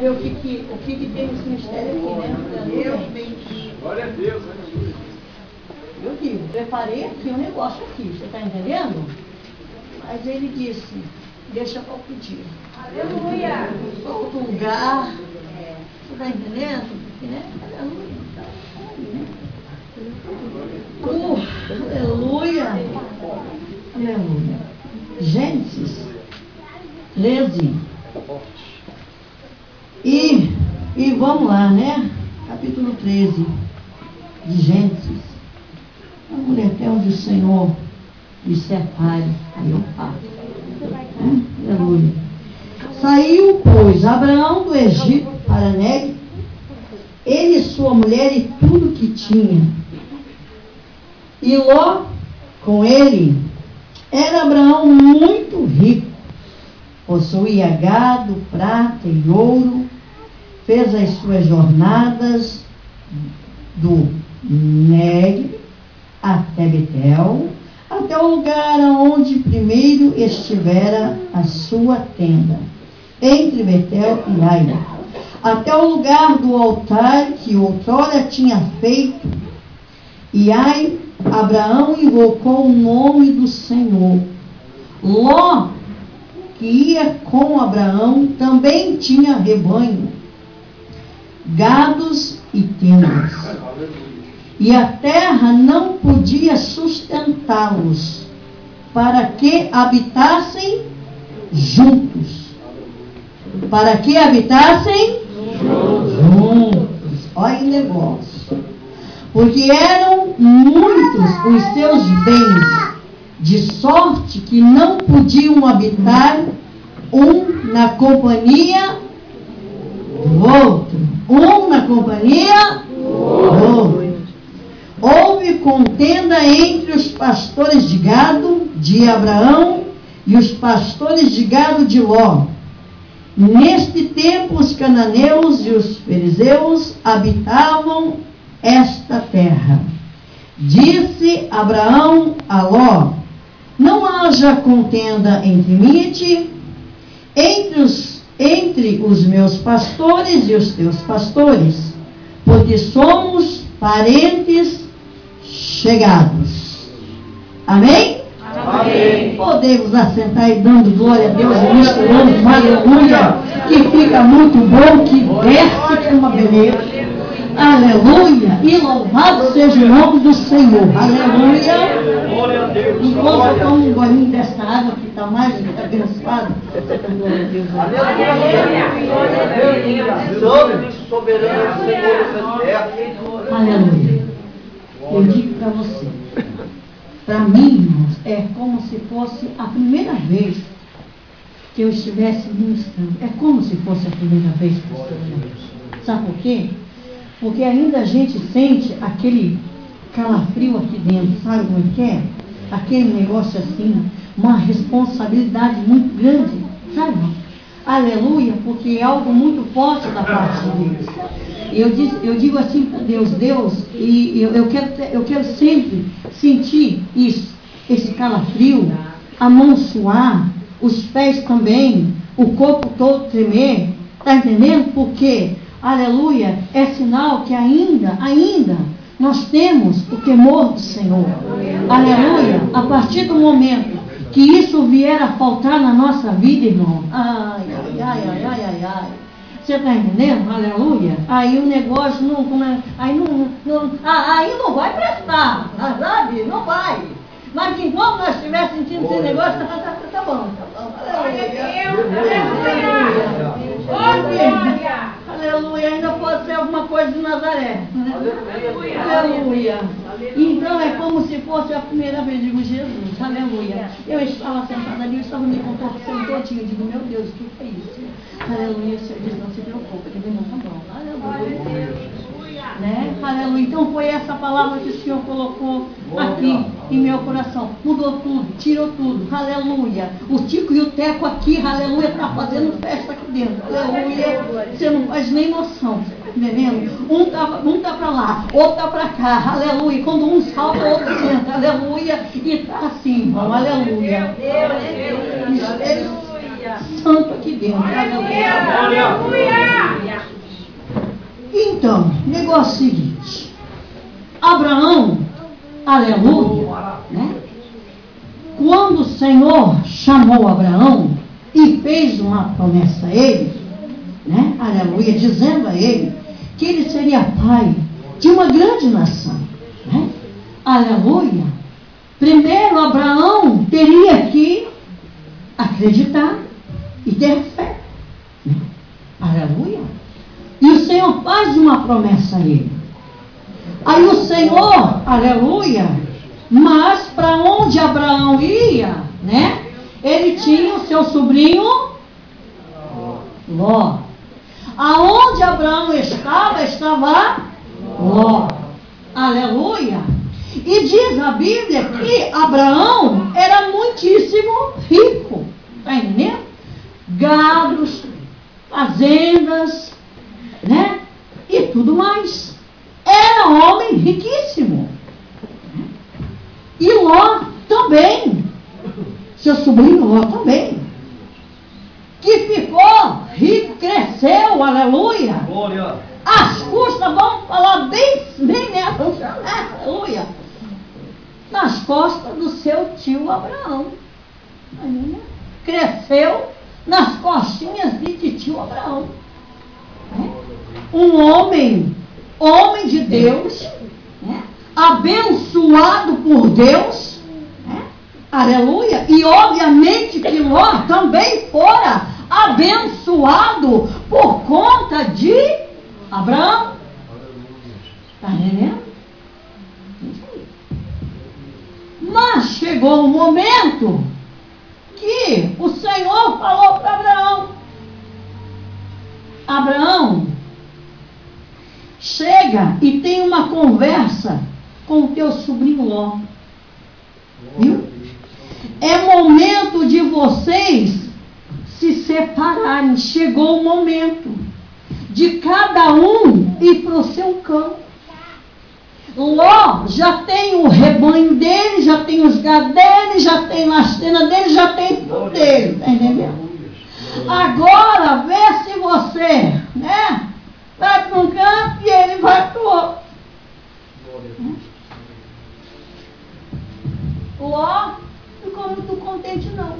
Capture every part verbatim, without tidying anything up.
ver o que, que, o que, que tem nesse mistério aqui, né? Deus bendito. Glória a Deus, né? Eu digo, preparei aqui um negócio aqui, você está entendendo? Mas ele disse, deixa para outro dia. Aleluia! Outro lugar. Você está entendendo? Porque, né? Aleluia. Uh, aleluia. Aleluia. Gênesis treze. E, e vamos lá, né? Capítulo treze de Gênesis. Vamos ler até onde o Senhor me separe. Aí eu falo. Hum? Aleluia. Saiu, pois, Abraão do Egito para Negue, ele, sua mulher e tudo que tinha. E Ló com ele. Era Abraão muito rico, possuía gado, prata e ouro, fez as suas jornadas do Negue até Betel, até o lugar onde primeiro estivera a sua tenda, entre Betel e Ai, até o lugar do altar que outrora tinha feito. E Ai, Abraão invocou o nome do Senhor. Ló, que ia com Abraão, também tinha rebanho, gados e tendas. E a terra não podia sustentá-los, para que habitassem juntos. Para que habitassem juntos. Olha o negócio. Porque eram muitos os seus bens, de sorte que não podiam habitar um na companhia do outro. Um na companhia do outro. Houve contenda entre os pastores de gado de Abraão e os pastores de gado de Ló. Neste tempo os cananeus e os fariseus habitavam esta terra. Disse Abraão a Ló: não haja contenda entre mim e ti, entre os, entre os meus pastores e os teus pastores, porque somos parentes chegados. Amém? Amém. Podemos assentar e dando glória a Deus e misturando, aleluia, que fica muito bom, que desce com uma beleza. Aleluia! E louvado seja o nome do Senhor. Aleluia! Enquanto eu tomo um golinho dessa água que está mais abençoada, glória a Deus. Aleluia! Soberano Senhor dessa terra. Aleluia! Eu digo para você, para mim, irmãos, é como se fosse a primeira vez que eu estivesse ministrando. É como se fosse a primeira vez que eu estou ministrando. Sabe por quê? Porque ainda a gente sente aquele calafrio aqui dentro, sabe como é que é? Aquele negócio assim, uma responsabilidade muito grande, sabe? Aleluia, porque é algo muito forte da parte de Deus. Eu, diz, eu digo assim para Deus, Deus, e eu, eu, quero, eu quero sempre sentir isso, esse calafrio, a mão suar, os pés também, o corpo todo tremer, está entendendo? Porque aleluia, é sinal que ainda, ainda, nós temos o temor do Senhor. Aleluia, a partir do momento que isso vier a faltar na nossa vida, irmão, ai, ai, ai, ai, ai, ai, ai. Você está entendendo? Aleluia. Aí o negócio não, aí não, não, aí não vai prestar, sabe? Não vai. Mas que enquanto nós estivermos sentindo esse negócio, tá, tá, tá, tá bom, tá bom. Aleluia. Aleluia, ainda pode ser alguma coisa de Nazaré. Aleluia. Aleluia. Então é como se fosse a primeira vez, digo Jesus. Aleluia. Eu estava sentada ali, eu estava me contorcendo todinho. Eu digo, meu Deus, o que foi isso? Aleluia. O Senhor diz, não se preocupe, ele não tá bom. Aleluia. Né? Aleluia. Então foi essa palavra que o Senhor colocou aqui em meu coração. Mudou tudo, tirou tudo. Aleluia. O Tico e o Teco aqui, aleluia, está fazendo festa aqui dentro. Aleluia. Você não faz nem noção. Entendendo? Um tá, um tá para lá, outro tá para cá. Aleluia. Quando um salta, o outro senta. Aleluia. E tá assim, irmão. Aleluia. Espírito Santo aqui dentro. Aleluia. Então, negócio seguinte. Abraão, aleluia, né? Quando o Senhor chamou Abraão e fez uma promessa a ele, né? Aleluia, dizendo a ele que ele seria pai de uma grande nação, né? Aleluia. Primeiro Abraão teria que acreditar e ter fé, né? Aleluia. E o Senhor faz uma promessa a ele. Aí o Senhor, aleluia, mas para onde Abraão ia, né? Ele tinha o seu sobrinho Ló. Aonde Abraão estava, estava Ló. Aleluia. E diz a Bíblia que Abraão era muitíssimo rico. Está entendendo? Gados, fazendas, né? E tudo mais. Era homem riquíssimo. E Ló também. Seu sobrinho Ló também. Que ficou rico, cresceu, aleluia. Glória. As custas, vamos falar bem, bem nessa, aleluia. Nas costas do seu tio Abraão. Cresceu nas costinhas de tio Abraão. Um homem, homem de Deus, né? Abençoado por Deus, né? Aleluia. E obviamente que Ló também fora abençoado por conta de Abraão. Está entendendo? Mas chegou um momento que o Senhor falou para Abraão: Abraão, chega e tem uma conversa com o teu sobrinho Ló. Viu? É momento de vocês se separarem. Chegou o momento de cada um ir para o seu campo. Ló já tem o rebanho dele, já tem os gados dele, já tem lastena dele, já tem tudo dele, tá entendendo? Agora vê se você, né, vai para um canto e ele vai para o outro. Ló ficou muito contente não.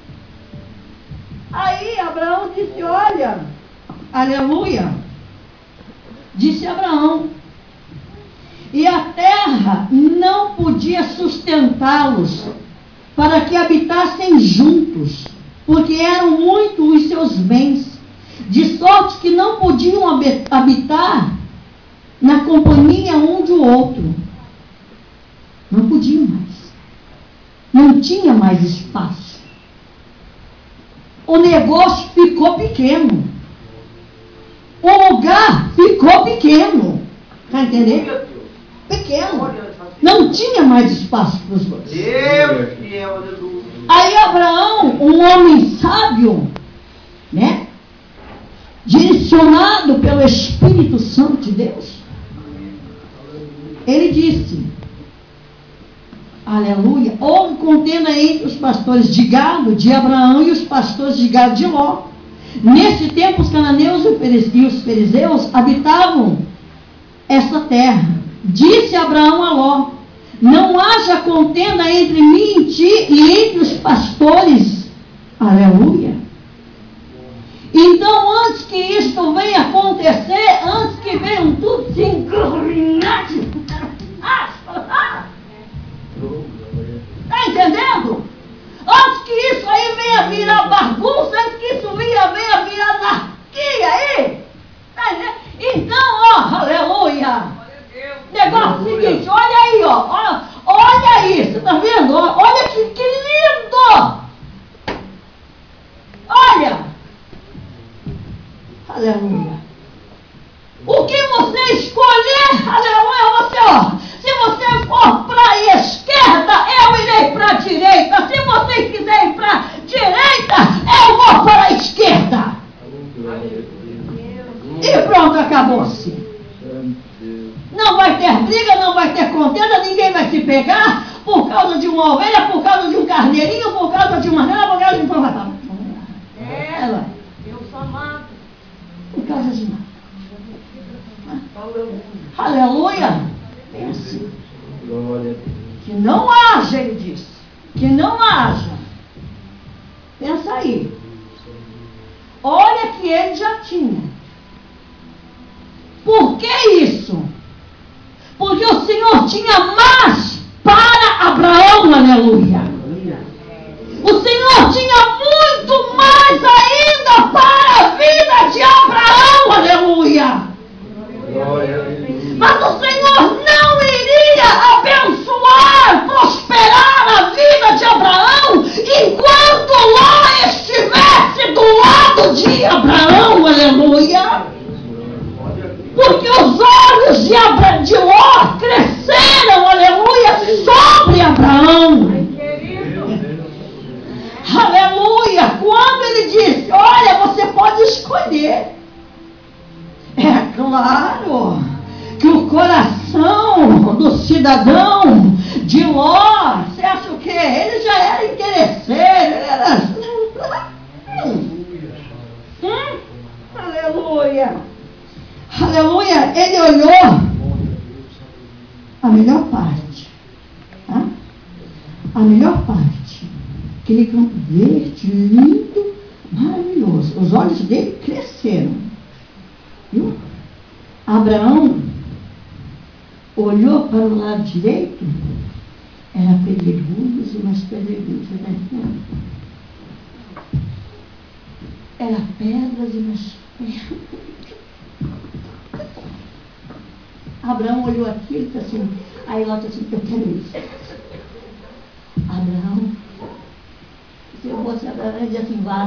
Aí Abraão disse: olha, aleluia, disse Abraão, e a terra não podia sustentá-los para que habitassem juntos, porque eram muitos os seus bens, de sorte que não podiam habitar na companhia um do outro. Não podiam mais. Não tinha mais espaço. O negócio ficou pequeno. O lugar ficou pequeno. Está entendendo? Pequeno. Não tinha mais espaço para os dois. Deus fiel, aleluia. Aí Abraão, um homem sábio, né? Direcionado pelo Espírito Santo de Deus, ele disse: aleluia, houve contenda entre os pastores de gado de Abraão e os pastores de gado de Ló. Nesse tempo os cananeus e os fariseus habitavam essa terra. Disse Abraão a Ló: não haja contenda entre mim e ti e entre os pastores. Aleluia. Então, antes que isto venha acontecer, antes que venham tudo se engrunhar, está entendendo? Antes que isso aí venha virar bagunça, antes que isso venha, venha virar anarquia aí, tá entendendo? Então, ó, aleluia. Negócio seguinte, olha aí, ó, olha, olha aí, você está vendo? Olha que, que lindo! Olha! Aleluia! O que você escolher, aleluia, você, ó, se você for para a esquerda, eu irei para a direita. Se você quiser ir para a direita, eu vou para a esquerda. E pronto, acabou-se. Não vai ter briga, não vai ter contenda, ninguém vai se pegar por causa de uma ovelha, por causa de um carneirinho, por causa de uma nela, por causa de um... É, eu sou amado. Por causa de nada. Aleluia. Pense. Que não haja, ele disse. Que não haja. Pensa aí. Olha que ele já tinha. Por que isso? Porque o Senhor tinha mais para Abraão, aleluia. O Senhor tinha muito mais ainda para a vida de Abraão, aleluia. Mas o Senhor não iria abençoar, prosperar a vida de Abraão enquanto Ló estivesse do lado de Abraão, aleluia. Porque os olhos de, Abra... de Ló cresceram, aleluia, sobre Abraão. Aleluia. Quando ele disse, olha, você pode escolher. É claro que o coração do cidadão de Ló, você acha o quê? Ele já era interesseiro, ele era... hum? Aleluia. Aleluia. Ele olhou a melhor parte. Tá? A melhor parte. Aquele campo verde, lindo, maravilhoso. Os olhos dele cresceram. Viu? Abraão olhou para o lado direito, era pedregulhos e mais pedregulhos, você está entendendo? Era pedras e mais pedras. Abraão olhou aquilo e disse assim, aí Ló disse assim, eu quero isso. Abraão, se eu fosse Abraão, ele disse assim, vaza.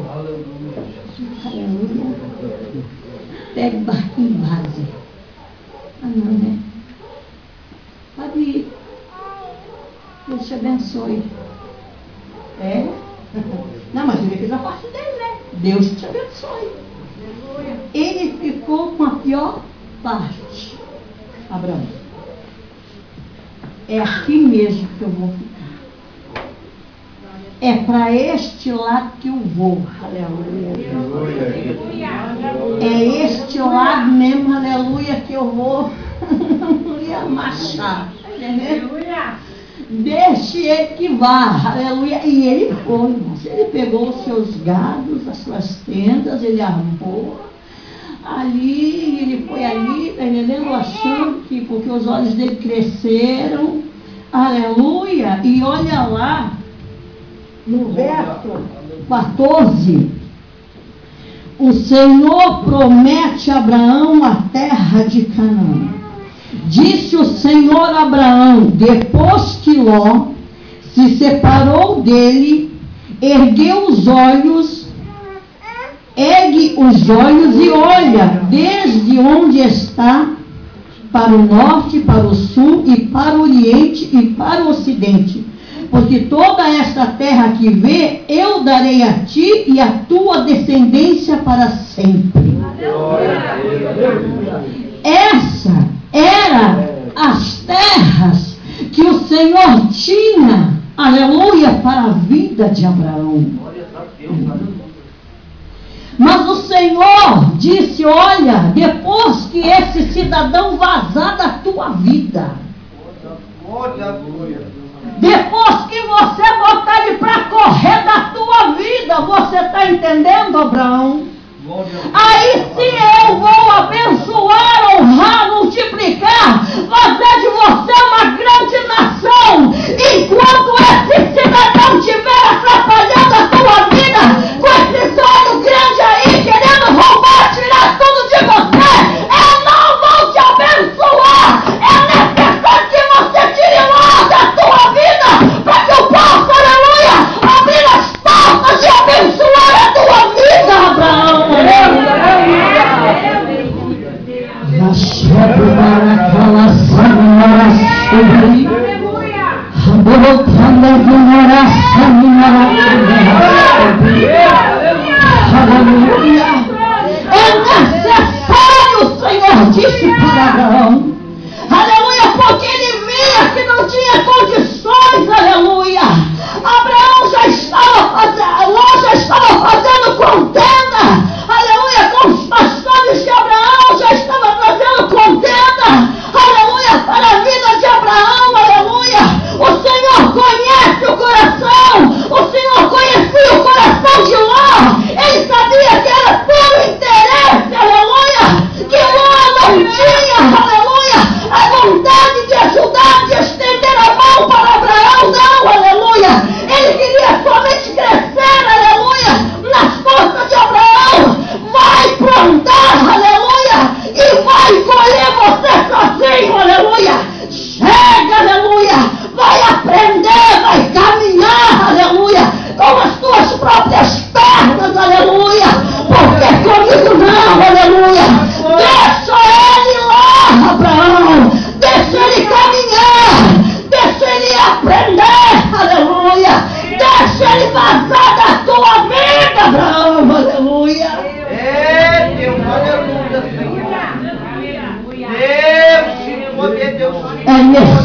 Aleluia. Pega o barquinho e vaza. Ah não, né? Pode ir. Deus te abençoe. É? Não, mas ele fez a parte dele, né? Deus te abençoe. Ele ficou com a pior parte. Abraão, é aqui mesmo que eu vou ficar. É para este lado que eu vou. Aleluia. É este lado mesmo, aleluia, que eu vou marchar. Entendeu? Deixe ele que vá, aleluia. E ele foi, irmãos. Ele pegou os seus gados, as suas tendas, ele armou. Ali, ele foi ali, tá entendendo? Achando que, porque os olhos dele cresceram, aleluia. E olha lá, no verso quatorze, o Senhor promete a Abraão a terra de Canaã. Disse o Senhor a Abraão, depois que Ló se separou dele, ergueu os olhos, ergue os olhos e olha desde onde está, para o norte, para o sul e para o oriente e para o ocidente. Porque toda esta terra que vê, eu darei a ti e a tua descendência para sempre. Essa era as terras que o Senhor tinha, aleluia, para a vida de Abraão. Mas o Senhor disse, olha, depois que esse cidadão vazar da tua vida, depois que você botar ele para correr da tua vida, você está entendendo, Abraão? Aí sim eu vou abençoar, honrar, multiplicar, fazer de você uma grande nação. Enquanto esse cidadão estiver atrapalhando a tua vida, com esse sonho grande aí, querendo roubar, tirar tudo de você, eu não vou te abençoar. É necessário que você tire logo da tua vida, para que eu possa, aleluia, abrir as portas e abençoar a tua vida, Abraão. É necessário, o Senhor disse para Abraão, aleluia, porque ele via que não tinha condições, aleluia. Abraão já estava fazendo, Ló já estava fazendo contenda, aleluia, com os pastores de Abraão, já estava fazendo contenda.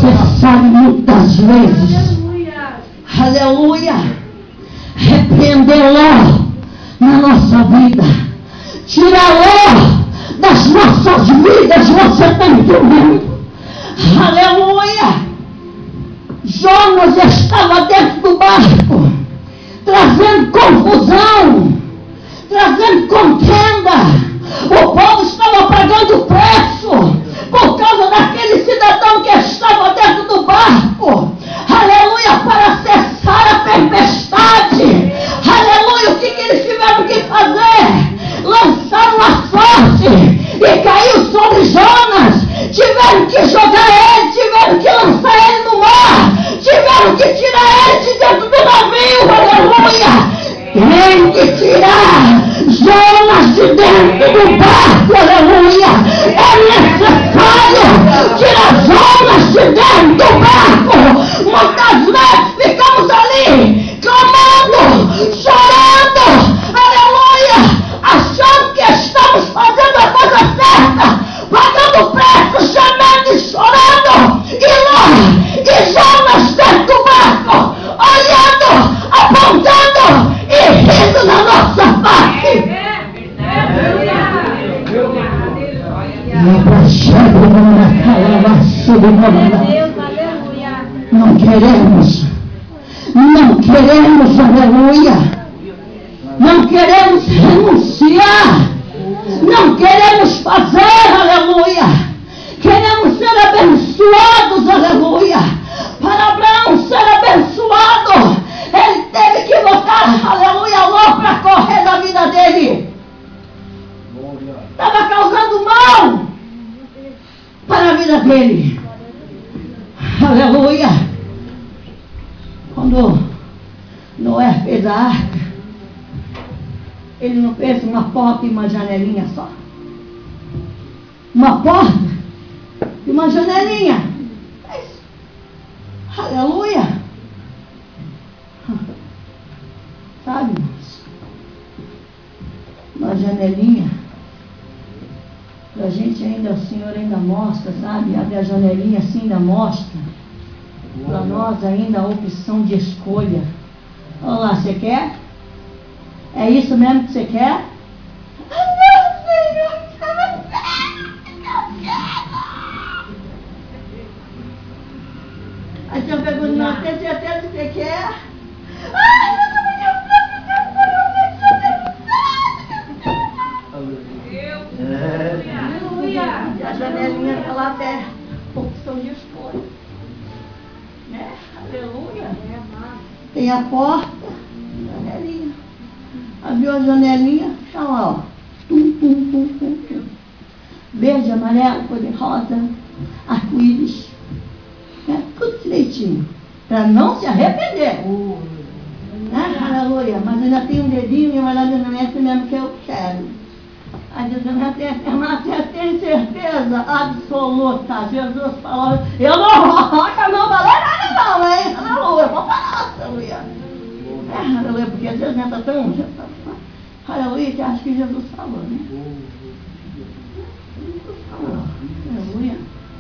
Você sabe muitas vezes, aleluia, repreendê-lo na nossa vida, tirá-lo das nossas vidas. Você está entendendo? Aleluia. Jonas estava dentro do barco, trazendo confusão, trazendo contenda. O povo estava pagando preço por causa daquele cidadão que estava dentro do barco. Aleluia, para cessar a tempestade. Aleluia, o que, que eles tiveram que fazer? Lançaram a sorte e caiu sobre Jonas. Tiveram que jogar ele, tiveram que lançar ele no mar, tiveram que tirar ele de dentro do navio. Aleluia. Tem que tirar Jonas de dentro do barco, aleluia. É necessário tirar Jonas de dentro do barco. Muitas vezes ficamos ali, clamando, chorando, aleluia, achando que estamos fazendo a coisa certa, pagando preço, chamando e chorando, e lá, e Jonas dentro do barco, olhando, apontando e rindo na nossa face. Não queremos, não queremos, aleluia, não queremos renunciar, não queremos fazer, aleluia, queremos ser abençoados, aleluia. Para Abraão ser abençoado, ele teve que botar, aleluia, Ló para correr da vida dele. Estava causando mal para a vida dele. Aleluia. Quando Noé fez a arca, ele não fez uma porta e uma janelinha só. Uma porta e uma janelinha. É isso. Aleluia. Sabe, irmãos? Uma janelinha. Para a gente ainda, o Senhor ainda mostra, sabe? Abre a janelinha assim, ainda mostra. Para nós ainda a opção de escolha. Olha lá, você quer? É isso mesmo que você quer? Não, Senhor, eu não quero. Aí você pergunta, não, tem certeza que você quer? Ai, eu não me Aleluia. E a janelinha está lá até opção de escolha. Né? Aleluia. Tem a porta, janelinha. Abriu a janelinha, está lá, ó. Tum, tum, tum, tum, tum. Verde, amarelo, cor de rosa, arco-íris. Né? Tudo direitinho. Para não se arrepender. Né? Aleluia. Mas ainda tem um dedinho e uma olhada na mente mesmo que eu quero. Aí Deus, mas você tem certeza absoluta? Jesus falou, eu não vou, eu não valeu nada não, hein? Aleluia, vou falar, aleluia. É, aleluia, porque às vezes entra tão, aleluia, que acha que Jesus falou, né? Jesus falou, aleluia.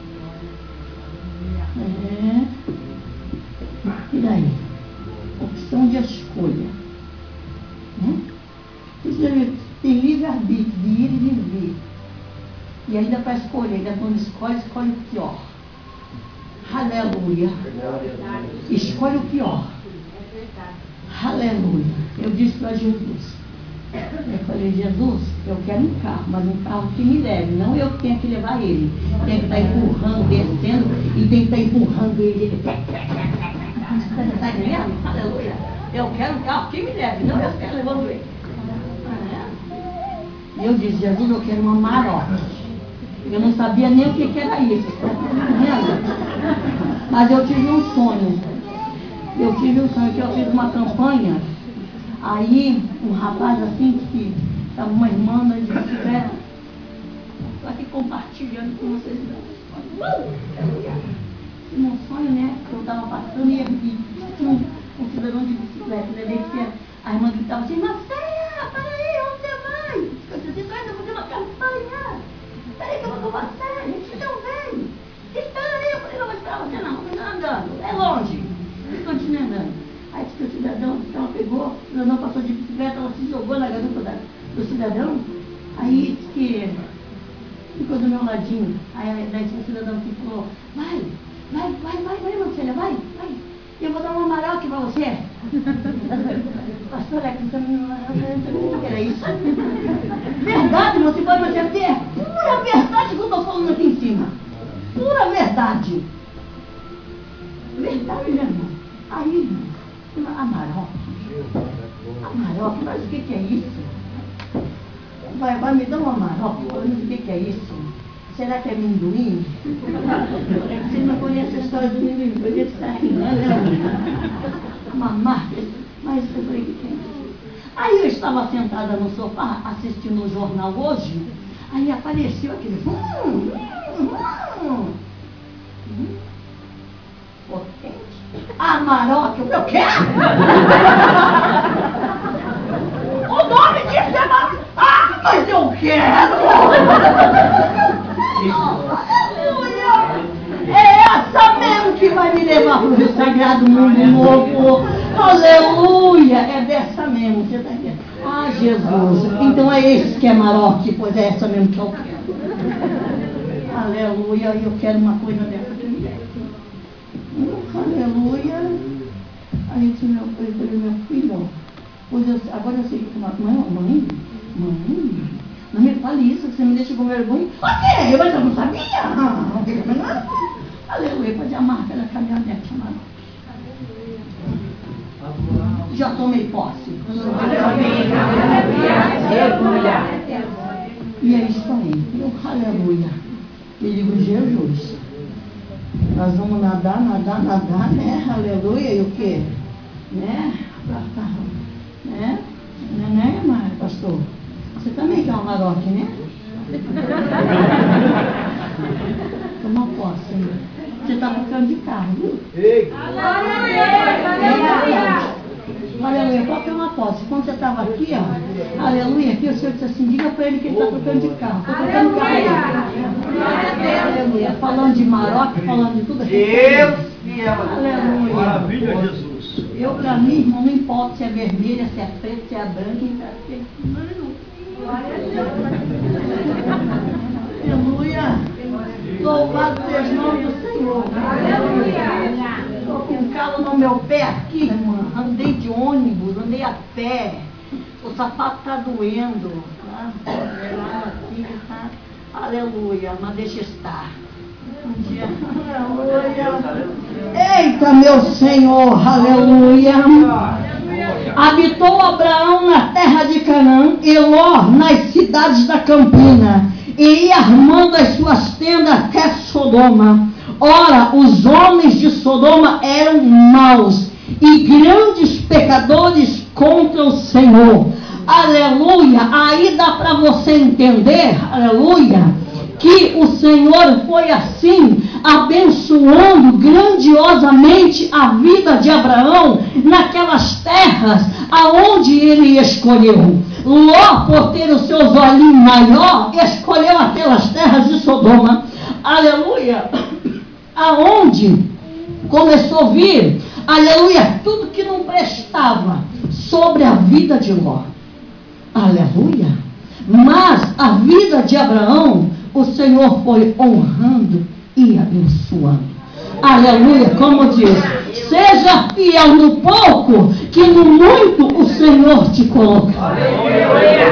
É. E daí? Opção de escolha. Né? Isso tem livre-arbítrio de ir e de vir. E ainda para escolher, ainda quando escolhe, escolhe o pior. Aleluia. Escolhe o pior. Aleluia. Eu disse para Jesus. Eu falei, Jesus, eu quero um carro, mas um carro que me leve, não eu que tenho que levar ele. Tem que estar empurrando, descendo, e tem que estar empurrando ele. Você está entendendo? Aleluia. Eu quero um carro que me leve, não eu quero levando ele. Eu disse, Jesus, eu quero uma Maroc. Eu não sabia nem o que, que era isso. Mas eu tive um sonho. Eu tive um sonho que eu fiz uma campanha. Aí, um rapaz assim, que estava uma irmã, mas disse, estou aqui compartilhando com vocês. Um sonho, né? Eu estava passando e tinha um, um cidadão de bicicleta. Né? A irmã gritava assim, Marcela, peraí, onde você vai? Eu disse, vai, eu vou fazer uma campanha. Peraí que eu vou com você, a gente não vem. Espera aí, eu falei, não vou esperar você não. cidadão passou de bicicleta, ela se jogou na garupa da, do cidadão, aí disse que ficou do meu ladinho. Aí daí o cidadão falou, vai, vai, vai, vai, vai, Marcela, vai, vai. Eu vou dar uma maroque pra você. Pastor, é que você não sabia que era isso. Verdade, você pode perceber. Pura verdade que eu estou falando aqui em cima. Pura verdade. Verdade, meu irmão. Aí, a maroque. A maroque, mas o que, que é isso? Vai, vai me dar uma maroque, mas o que, que é isso? Será que é amendoim? Você não conhece a história do amendoim, por isso está rindo, né? Uma marca. Mas eu falei que tem. Aí eu estava sentada no sofá, assistindo o jornal hoje, aí apareceu aquele... Hum, hum, hum. Hum. Potente. A maroque, eu quero! O nome disso é maroque! Ah, mas eu quero! Aleluia! É essa mesmo que vai me levar para o sagrado mundo novo. Aleluia! É dessa mesmo, você está entendendo? Ah, Jesus! Então é esse que é maroque, pois é essa mesmo que eu quero. Aleluia! Eu quero uma coisa dessa também. Aleluia! Aí disse meu, eu falei, meu filho, pois eu, agora eu sei que uma mãe, mãe, mãe, não me fale isso, que você me deixa com vergonha. O quê? Mas eu não sabia. Não fica menor. Aleluia, pode a marca da caminhonete, amado. Já tomei posse. E é isso aí. Eu, aleluia. E digo, Jesus, nós vamos nadar, nadar, nadar, né? Aleluia. E o quê? Né? Né? Né, né, mas, pastor? Você também quer uma maroque, né? Toma posse, né? Você está ficando de carro, viu? Ei! Aleluia, qual que é uma posse? Quando você estava aqui, ó, aleluia, aqui o Senhor disse assim, diga para ele que ele está trocando de carro. Estou trocando carro. Aleluia, falando de maroque, falando de tudo. Deus te ama. Aleluia. Maravilha, Jesus. Eu, para mim, irmão, não importa se é vermelha, se é preta, se é branca, aleluia. Louvado seja o nome do Senhor. Aleluia. Estou com um calo no meu pé aqui, irmã. Andei de ônibus, andei a pé. O sapato está doendo. Tá? Aqui, tá? Aleluia, mas deixa estar. Um dia. Aleluia. Eita, meu Senhor, aleluia. Habitou Abraão na terra de Canaã e Ló nas cidades da campina, e ia armando as suas tendas até Sodoma. Ora, os homens de Sodoma eram maus e grandes pecadores contra o Senhor. Aleluia! Aí dá para você entender, aleluia, que o Senhor foi assim, abençoando grandiosamente a vida de Abraão naquelas terras aonde ele escolheu. Ló, por ter os seus olhinhos maior, escolheu aquelas terras de Sodoma. Aleluia! Aonde começou a vir, aleluia, tudo que não prestava sobre a vida de Ló. Aleluia! Mas a vida de Abraão, o Senhor foi honrando e abençoando. Aleluia, como diz, seja fiel no pouco, que no muito o Senhor te coloca. Aleluia.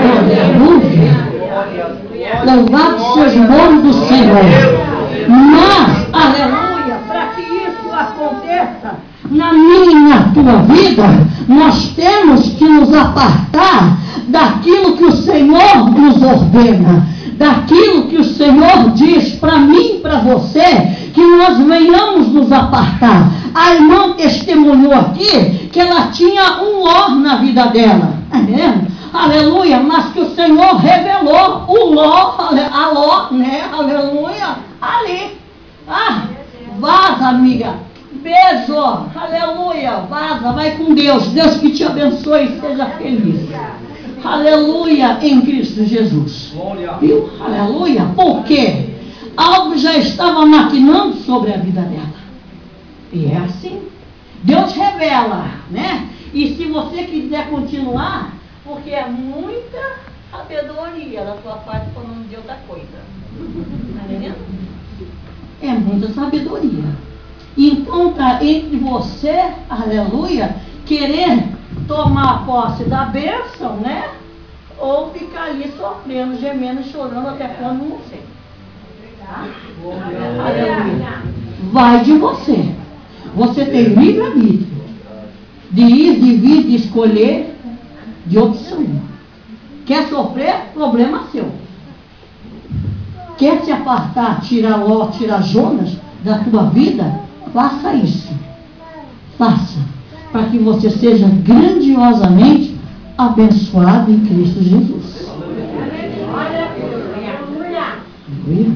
Louvado seja o nome do Senhor. Mas, aleluia, para que isso aconteça na minha e na tua vida, nós temos que nos apartar daquilo que o Senhor nos ordena, daquilo que o Senhor diz para mim e para você, que nós venhamos nos apartar. A irmã testemunhou aqui que ela tinha um Ló na vida dela, tá vendo? Aleluia, mas que o Senhor revelou o Ló, a Ló, né? Aleluia, ali. Ah, vaza, amiga. Beijo, aleluia, vaza, vai com Deus. Deus que te abençoe e seja feliz. Aleluia, em Cristo Jesus. Viu? Aleluia, por quê? Algo já estava maquinando sobre a vida dela. E é assim. Deus revela, né? E se você quiser continuar, porque é muita sabedoria da tua parte para não dizer outra coisa. Está entendendo? É muita sabedoria. Então está entre você, aleluia, querer tomar posse da bênção, né? Ou ficar ali sofrendo, gemendo, chorando até quando não sei. Tá? Aleluia. Vai de você. Você tem livre-arbítrio de ir, de vir, de escolher, de opção. Quer sofrer? Problema seu. Quer se apartar, tirar Ló, tirar Jonas da tua vida? Faça isso. Faça. Para que você seja grandiosamente abençoado em Cristo Jesus. Aleluia.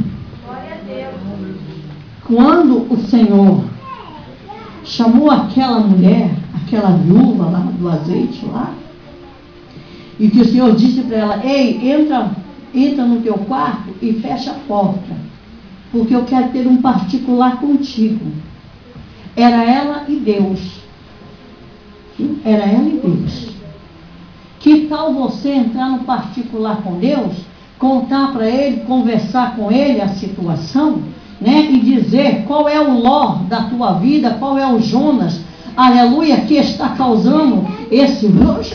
Quando o Senhor chamou aquela mulher, aquela viúva lá do azeite lá, e que o Senhor disse para ela: ei, entra, entra no teu quarto e fecha a porta, porque eu quero ter um particular contigo. Era ela e Deus. Era ela e Deus. Que tal você entrar no particular com Deus, contar para Ele, conversar com Ele a situação, né? E dizer qual é o Ló da tua vida, qual é o Jonas, aleluia, que está causando esse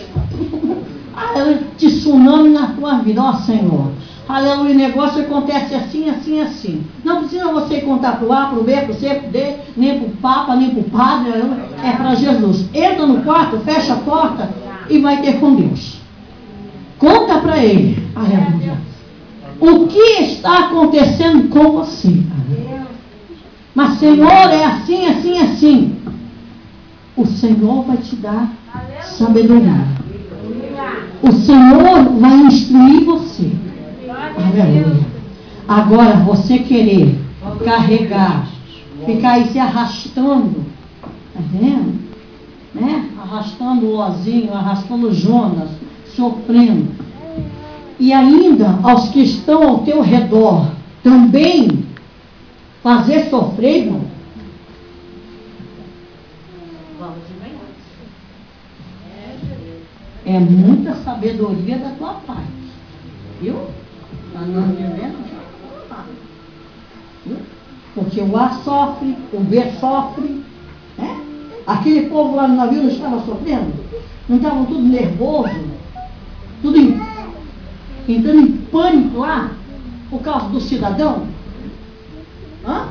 tsunami na tua vida, ó Senhor. Aleluia, o negócio acontece assim, assim, assim. Não precisa você contar para o A, para o B, para o C, para o D, nem para o Papa, nem para o Padre, é para Jesus. Entra no quarto, fecha a porta e vai ter com Deus. Conta para Ele, aleluia, o que está acontecendo com você. Aleluia. Mas Senhor, é assim, assim, assim. O Senhor vai te dar sabedoria. O Senhor vai instruir você. Aleluia. Agora, você querer carregar, ficar aí se arrastando, tá vendo? Né? Arrastando o Lózinho, arrastando o Jonas, sofrendo. E ainda aos que estão ao teu redor também fazer sofrer, irmão. É muita sabedoria da tua parte. Viu? Nós não vivemos. Porque o A sofre, o B sofre. Né? Aquele povo lá no navio não estava sofrendo? Não estavam tudo nervoso? Tudo em, entrando em pânico lá? Por causa do cidadão? Hã?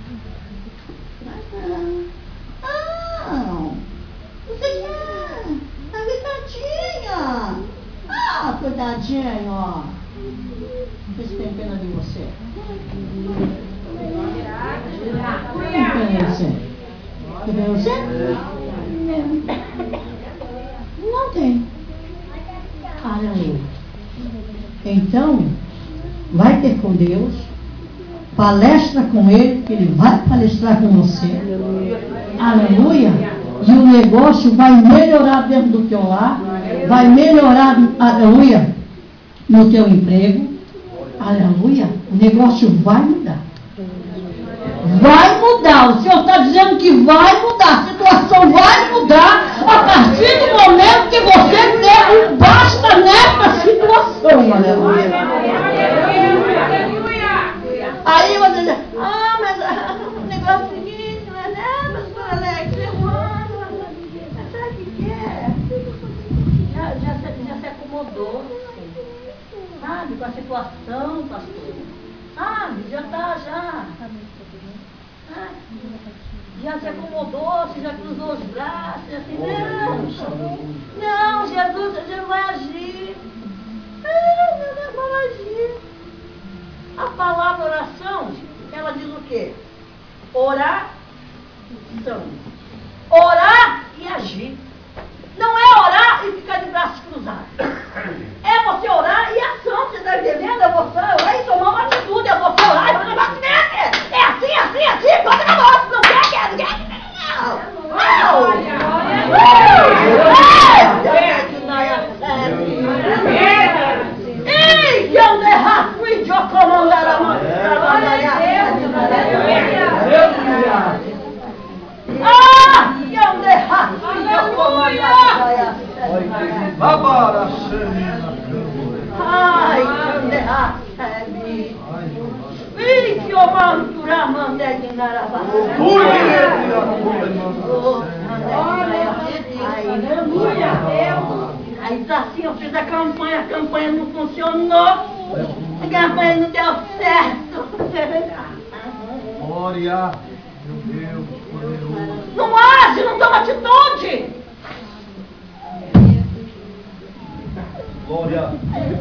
Não. Você quer? A coitadinha. Ah, coitadinha, ó. Vocês têm pena de você? Tem pena de você? Tem pena de você? Não tem. Aleluia. Então, vai ter com Deus, palestra com Ele, que Ele vai palestrar com você. Aleluia. E o negócio vai melhorar dentro do teu lar, vai melhorar, aleluia, no teu emprego. Aleluia. O negócio vai mudar. Vai mudar. O Senhor está dizendo que vai mudar. A situação vai mudar a partir do momento que você der um basta nessa situação. Aleluia. Aí você diz: ah, mas ah, o negócio é o seguinte, mas é, pastor Alex, errando. Mas sabe o que é? Já, já, se, já se acomodou, sabe, com a situação, pastor. Sabe, já está, já. Ah, já se acomodou, você já cruzou os braços, assim, não, não, Jesus, Jesus vai agir. Ah, Jesus vai agir. A palavra oração, ela diz o quê? Orar, orar e agir. Não é orar e ficar de braços cruzados. É você orar e ação, você está entendendo? É você orar e tomar uma atitude, é você orar e fazer um negócio. É assim, assim, assim, bota na mão, não quer, quer, quer, não, não, ei, que eu derrato e de eu comandar a mão. Ah, que eu derrato e de eu Ai, Canderá, Ih, que o mantura mandé de Narabá. Aleluia. Aí tá assim, eu fiz a campanha, a campanha não funcionou. A campanha não deu certo. Glória, meu Deus, poderoso. Não age, não toma atitude. Glória.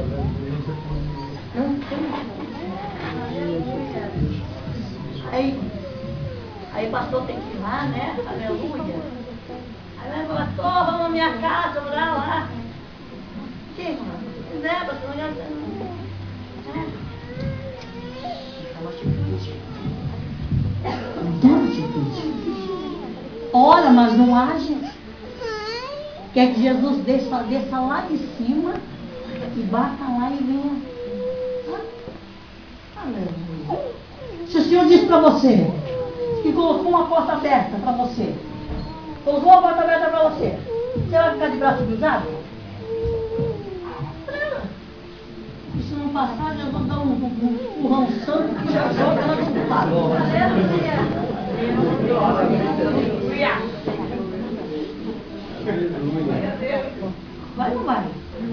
Aí, aí o pastor tem que ir lá, né? Aleluia. Aí o pastor, vamos na minha casa, orar lá. Que, irmão? Se quiser, pastor, não adianta. Toma atitude. Ora, mas não age. Quer que Jesus desça, desça lá de cima e bata lá e venha. Ah, aleluia. Se o Senhor disse para você que colocou uma porta aberta para você, colocou uma porta aberta para você, você vai ficar de braço cruzado? E se não passar, já vou dar um, um, um empurrão santo que já joga ela do lado. Vai ou não vai?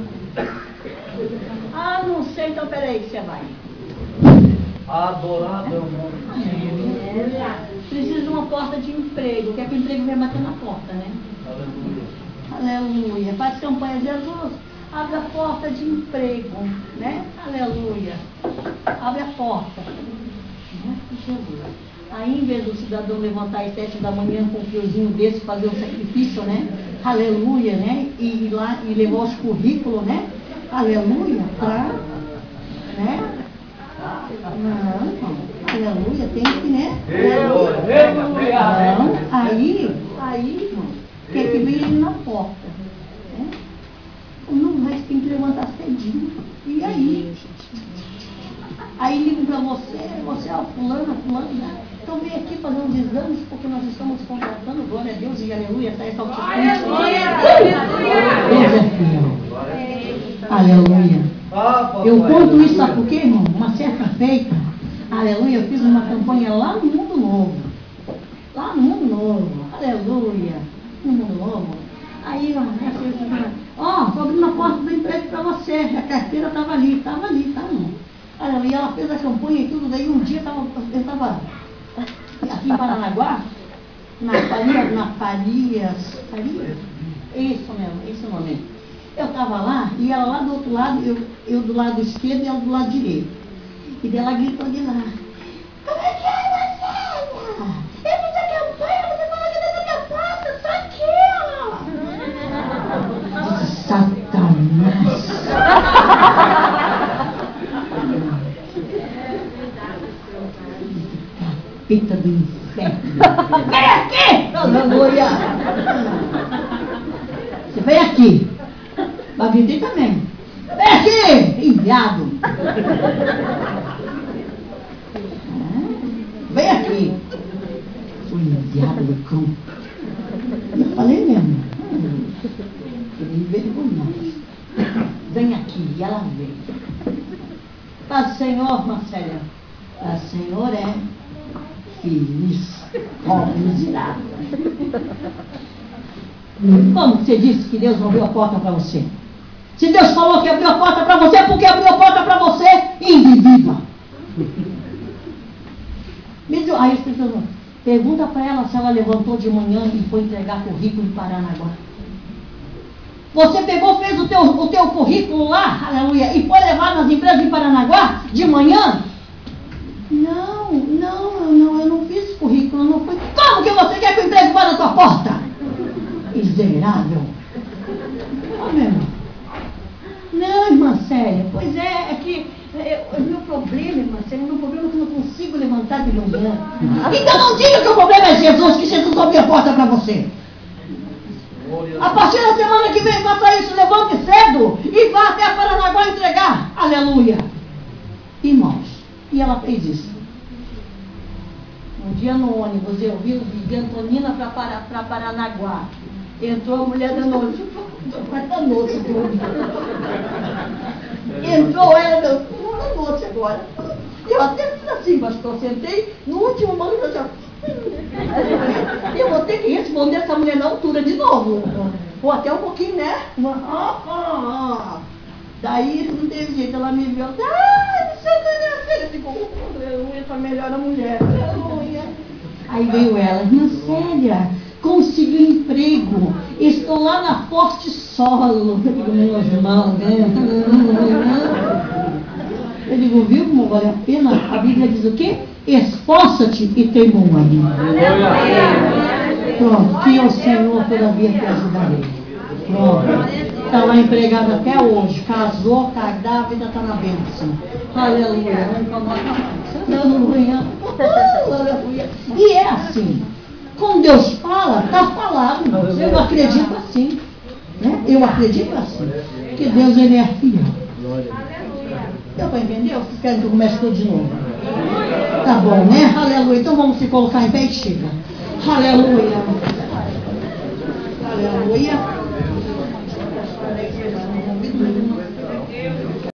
Ah, não sei, então peraí, você vai. Adorado é o nome de Jesus. Precisa de uma porta de emprego, quer que o emprego venha bater na porta, né? Aleluia. Aleluia. Faz campanha, Jesus, abre a porta de emprego, né? Aleluia. Abre a porta. Né? Jesus. Aí, em vez do cidadão levantar às sete da manhã com um fiozinho desse, fazer um sacrifício, né? Aleluia, né? E ir lá e levar os currículos, né? Aleluia, pra, né? Não, irmão. Aleluia, tem que, né? Aleluia. Não, aí, aí, irmão, quer que venha ele na porta. Né? Não, mas tem que levantar cedinho. E aí? Aí ligam para você, você, ó, fulano, fulano, né? Então vem aqui fazer uns exames, porque nós estamos contratando, glória a Deus e aleluia, está essa altitude. Deus é fiel. Aleluia. Eu conto isso, sabe por quê, irmão? Uma certa feita, aleluia, eu fiz uma campanha lá no Mundo Novo. Lá no Mundo Novo, aleluia, no Mundo Novo. Aí, ó, tô abrindo a porta do emprego para você, a carteira estava ali, estava ali, tá, irmão? Aleluia, ela fez a campanha e tudo, daí um dia eu tava, eu estava aqui em Paranaguá, na Faria, na Farias, Farias? Isso mesmo, esse nome. Eu estava lá, e ela lá do outro lado, eu, eu do lado esquerdo e ela do lado direito. E daí ela gritou de lá. Como é que é, Marcela? Eu fiz a campanha, você falou que dentro da minha porta, só aqui, ó. Satanás. Capeta do inferno. Vem aqui! Aleluia! Você vem aqui. Mas gritei também. Vem aqui, enviado. Vem aqui. Sou enviado do cão. Eu falei mesmo. Queria envergonhar. Vem aqui. E ela veio. Tá, Senhor, Marcela. Tá, Senhor é feliz. Pobre miserável. Como você disse que Deus abriu a porta para você? Se Deus falou que abriu a porta para você, é porque abriu a porta para você, indivídua. Aí as pessoas pergunta para ela se ela levantou de manhã e foi entregar currículo em Paranaguá. Você pegou, fez o teu, o teu currículo lá, aleluia, e foi levar nas empresas em Paranaguá de manhã? Não, não, não, eu não fiz currículo, eu não fui. Como que você quer que o emprego vá na tua porta? Miserável. Ah, meu irmão. Não, irmã Célia, pois é, é que é, o meu problema, irmã Célia, o meu problema é que eu não consigo levantar de manhã. Então não diga que o problema é Jesus, que Jesus abriu a porta para você. A partir da semana que vem, faça isso, levante cedo e vá até a Paranaguá entregar. Aleluia. Irmãos, e ela fez isso. Um dia no ônibus, eu vi o de Antonina para Paranaguá. Entrou a mulher da noiva. Mas danou-se tudo. Entrou ela, meu, danou-se agora. Eu até fiz assim, pastor, sentei no último banco e falei, eu vou ter que responder essa mulher na altura de novo. Ou até um pouquinho, né? Ah, ah, ah. Daí não teve jeito, ela me viu, ah, você não é minha filha, ficou, aleluia, essa melhor a mulher, aleluia. Aí veio ela, irmã Célia, consegui um emprego, estou lá na Forte Solo. Eu digo, meus irmãos, né? Eu digo, viu como vale a pena? A Bíblia diz o quê? Esforça-te e tem bom ânimo. Pronto, que o Senhor todavia te ajudarei. Pronto. Está lá empregado até hoje, casou, está grávida, está na bênção. Aleluia. Aleluia. Aleluia. E é assim. Quando Deus fala, está falado. Eu acredito assim. Né? Eu acredito assim. Que Deus, ele é fiel. Deu para entender? Vocês querem que eu comece tudo de novo? Tá bom, né? Aleluia. Então vamos se colocar em pé e chega. Aleluia. Aleluia.